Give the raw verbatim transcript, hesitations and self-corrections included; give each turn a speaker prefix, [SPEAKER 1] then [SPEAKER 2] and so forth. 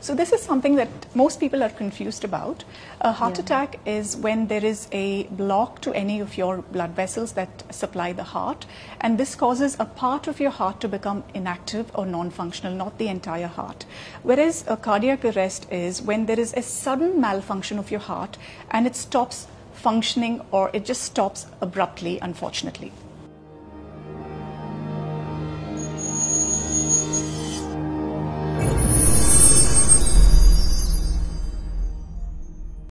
[SPEAKER 1] So this is something that most people are confused about. A heart
[SPEAKER 2] Yeah.
[SPEAKER 1] attack is when there is a block to any of your blood vessels that supply the heart, and this causes a part of your heart to become inactive or non-functional, not the entire heart. Whereas a cardiac arrest is when there is a sudden malfunction of your heart and it stops functioning, or it just stops abruptly, unfortunately.